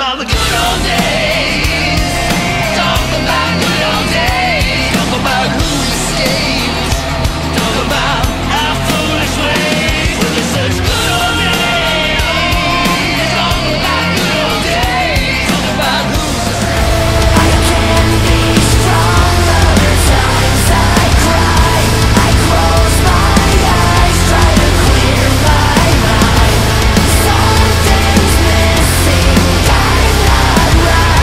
about the good old days. Talk about good old days. Talk about who escaped. Talk about our foolish ways. Well, it's such good old days. Talk about good old days. Talk about who's escaped. I can be strong. Other times I cry. I close my eyes, try to clear my mind. Something's missing, I'm not right.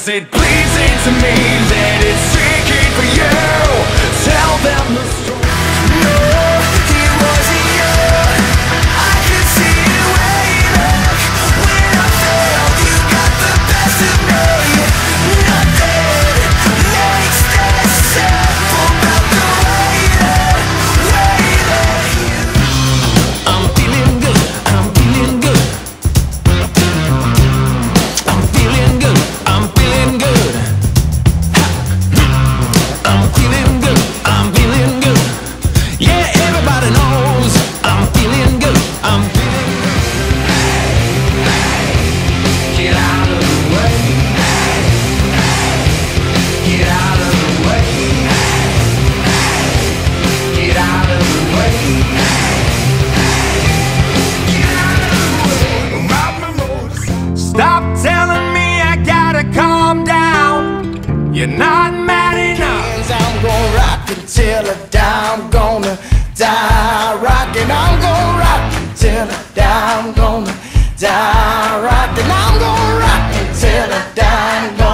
'cause it bleeds into me that it's tricky for you. Tell them the story. No, it wasn't you. I could see it way back when I felt you got the best of me. Nothing makes this simple about the way that you. I'm feeling good, I'm feeling good. I'm feeling good, I'm feeling good. I'm feeling good, I'm feeling good. Yeah, everybody knows I'm feeling good, I'm feeling good. Get out of the way. Get out of the way. Get out of the way. Get out of the way. Rob my motor. Stop telling me I gotta calm down. You're not mad enough. I'm gonna rock until I die. I'm gonna die rocking. I'm gonna rock until I die. I'm gonna die rocking. I'm gonna rock until I die. I'm